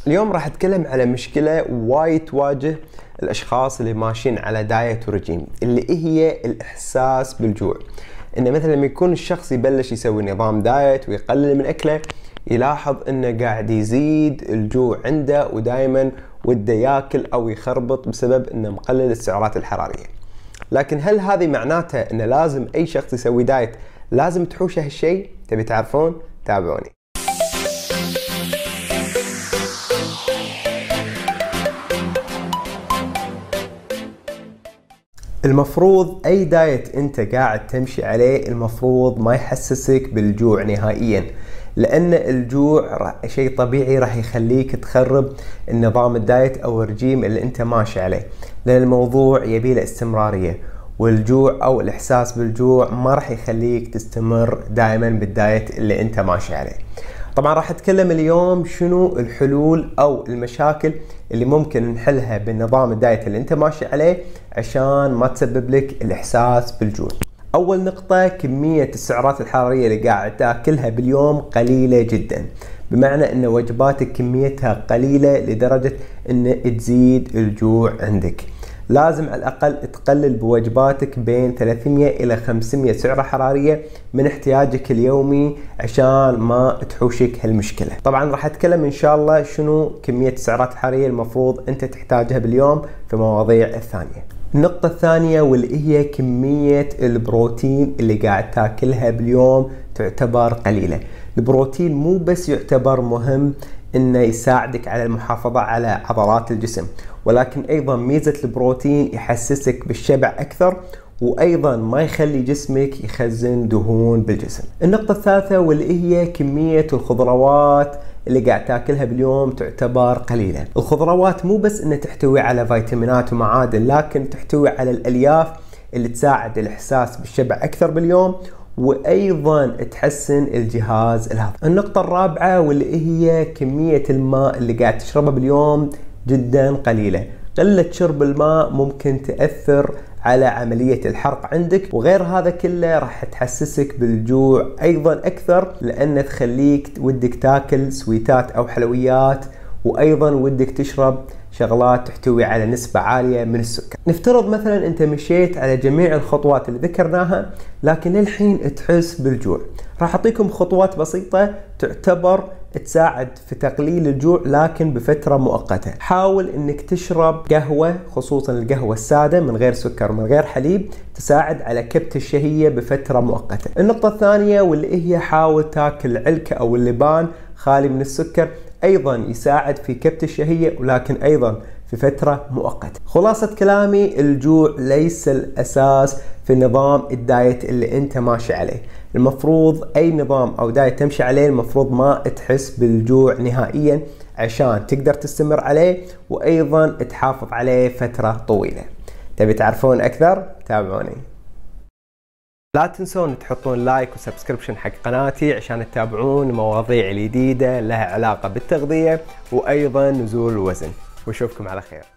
اليوم راح اتكلم على مشكلة وايد تواجه الاشخاص اللي ماشيين على دايت ورجيم، اللي هي الاحساس بالجوع. انه مثلا لما يكون الشخص يبلش يسوي نظام دايت ويقلل من اكله، يلاحظ انه قاعد يزيد الجوع عنده ودائما وده ياكل او يخربط بسبب انه مقلل السعرات الحرارية. لكن هل هذه معناته انه لازم اي شخص يسوي دايت لازم تحوشه هالشيء؟ تبي تعرفون؟ تابعوني. المفروض اي دايت انت قاعد تمشي عليه المفروض ما يحسسك بالجوع نهائيا، لان الجوع شيء طبيعي راح يخليك تخرب النظام الدايت او الرجيم اللي انت ماشي عليه، لان الموضوع يبيله استمرارية، والجوع او الاحساس بالجوع ما راح يخليك تستمر دائما بالدايت اللي انت ماشي عليه. طبعا راح اتكلم اليوم شنو الحلول او المشاكل اللي ممكن نحلها بالنظام الدايت اللي انت ماشي عليه عشان ما تسبب لك الاحساس بالجوع. اول نقطة، كمية السعرات الحرارية اللي قاعد تاكلها باليوم قليلة جدا، بمعنى ان وجباتك كميتها قليلة لدرجة ان تزيد الجوع عندك. لازم على الأقل تقلل بوجباتك بين 300 إلى 500 سعرة حرارية من احتياجك اليومي عشان ما تحوشك هالمشكلة. طبعا راح أتكلم إن شاء الله شنو كمية السعرات الحرارية المفروض أنت تحتاجها باليوم في مواضيع الثانية. النقطة الثانية واللي هي كمية البروتين اللي قاعد تاكلها باليوم تعتبر قليلة. البروتين مو بس يعتبر مهم انه يساعدك على المحافظة على عضلات الجسم، ولكن ايضا ميزة البروتين يحسسك بالشبع اكثر، وايضا ما يخلي جسمك يخزن دهون بالجسم. النقطة الثالثة واللي هي كمية الخضروات اللي قاعد تاكلها باليوم تعتبر قليلة. الخضروات مو بس انها تحتوي على فيتامينات ومعادن، لكن تحتوي على الالياف اللي تساعد الاحساس بالشبع اكثر باليوم، وايضا تحسن الجهاز الهضمي. النقطة الرابعة واللي هي كمية الماء اللي قاعد تشربه باليوم جدا قليلة. قلة شرب الماء ممكن تأثر على عملية الحرق عندك، وغير هذا كله راح تحسسك بالجوع ايضا اكثر، لان تخليك ودك تاكل سويتات او حلويات، وايضا ودك تشرب شغلات تحتوي على نسبة عالية من السكر. نفترض مثلا انت مشيت على جميع الخطوات اللي ذكرناها لكن للحين تحس بالجوع. راح اعطيكم خطوات بسيطة تعتبر تساعد في تقليل الجوع لكن بفترة مؤقتة. حاول انك تشرب قهوة، خصوصا القهوة السادة من غير سكر من غير حليب، تساعد على كبت الشهية بفترة مؤقتة. النقطة الثانية واللي هي حاول تاكل علكة او اللبان خالي من السكر، ايضا يساعد في كبت الشهية ولكن ايضا في فترة مؤقتة. خلاصة كلامي، الجوع ليس الاساس في نظام الدايت اللي انت ماشي عليه. المفروض اي نظام او دايت تمشي عليه المفروض ما تحس بالجوع نهائيا عشان تقدر تستمر عليه، وايضا تحافظ عليه فترة طويلة. تبي تعرفون اكثر؟ تابعوني. لا تنسون تحطون لايك وسبسكريبشن حق قناتي عشان تتابعون مواضيع الجديدة لها علاقة بالتغذية وايضا نزول الوزن، واشوفكم على خير.